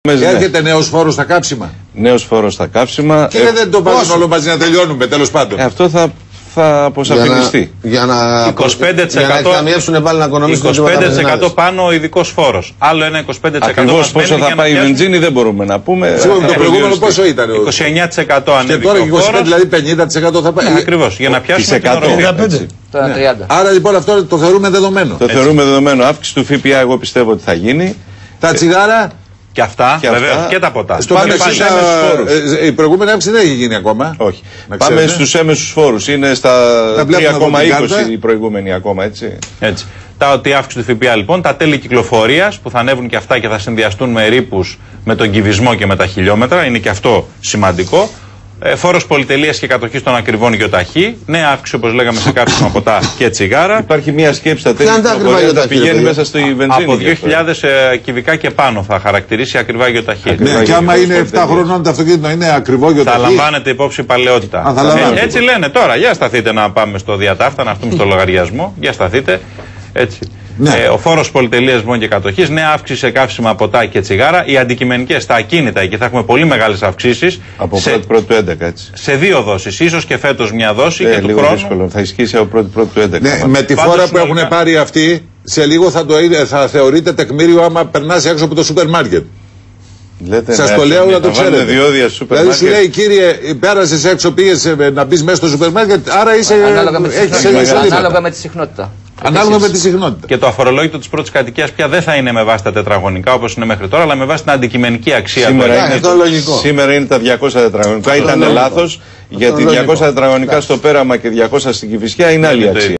Έρχεται νέος φόρος στα κάψιμα. Νέος φόρος στα κάψιμα. Και δεν το βάζουν όλο μαζί να τελειώνουμε, τέλος πάντων. Αυτό θα αποσαφινιστεί. Για να 25% εκταμιεύσουν πάλι να οικονομήσουν 25% πάνω ο ειδικός φόρος. Άλλο ένα 25%. Ακριβώς πόσο θα πάει η βενζίνη δεν μπορούμε να πούμε. Το προηγούμενο πόσο ήταν? 29% ανέβηκε. Και τώρα 25%, δηλαδή 50% θα πάει. Ακριβώς, για να πιάσουμε την οροφή. Τώρα 30. Άρα λοιπόν αυτό το θεωρούμε δεδομένο. Το θεωρούμε δεδομένο. Αύξηση του ΦΠΑ εγώ πιστεύω ότι θα γίνει. Τα τσιγάρα. Και αυτά, βεβαίως, και τα ποτά. Πάμε στους έμεσους φόρους. Η προηγούμενη αύξηση δεν έχει γίνει ακόμα. Όχι. Πάμε στους έμεσους φόρους. Είναι στα 3,20 η προηγούμενη ακόμα, έτσι. Έτσι. Η αύξηση του ΦΠΑ λοιπόν, τα τέλη κυκλοφορίας που θα ανέβουν και αυτά και θα συνδυαστούν με ρήπους, με τον κυβισμό και με τα χιλιόμετρα, είναι και αυτό σημαντικό. Φόρος πολυτελείας και κατοχής των ακριβών γιοταχή. Νέα αύξηση, όπως λέγαμε, σε κάψιμα ποτά και τσιγάρα. Υπάρχει μια σκέψη στα τέλη κυκλοφορίας πηγαίνει μέσα στη βενζίνη. Από 2.000 κυβικά και πάνω θα χαρακτηρίσει ακριβά γιοταχή. Ναι, και άμα είναι 7 χρονών το αυτοκίνητο είναι ακριβό γιοταχή. Θα λαμβάνετε υπόψη παλαιότητα. Έτσι λένε τώρα. Για σταθείτε να πάμε στο διατάφτα, να έρθουμε στο λογαριασμό. Για σταθείτε. Έτσι. Ναι. Ο φόρος πολυτελείας μόνο και κατοχής, νέα αύξηση σε καύσιμα, ποτά και τσιγάρα. Οι αντικειμενικές, τα ακίνητα, εκεί θα έχουμε πολύ μεγάλες αυξήσεις. Από 1η του 11, έτσι. Σε 2 δόσεις. Ίσως και φέτος μια δόση και του λίγο χρόνου. δύσκολο. Θα ισχύσει από 1η του 11. Ναι, με τη φόρα που έχουν πάρει αυτοί, σε λίγο θα θεωρείται τεκμήριο άμα περνάς έξω από το σούπερ μάρκετ. Σας το λέω να το ξέρετε. Δηλαδή σου λέει, κύριε, πέρασες έξω, πήγες να μπεις μέσα στο σούπερ μάρκετ, άρα ανάλογα με τη συχνότητα. Ανάλογα με τη συχνότητα. Και το αφορολόγητο της πρώτης κατοικίας πια δεν θα είναι με βάση τα τετραγωνικά όπως είναι μέχρι τώρα, αλλά με βάση την αντικειμενική αξία. Σήμερα είναι τα 200 τετραγωνικά. Ήταν λάθος, γιατί 200 τετραγωνικά στο Πέραμα και 200 στην Κηφισιά είναι άλλη αξία.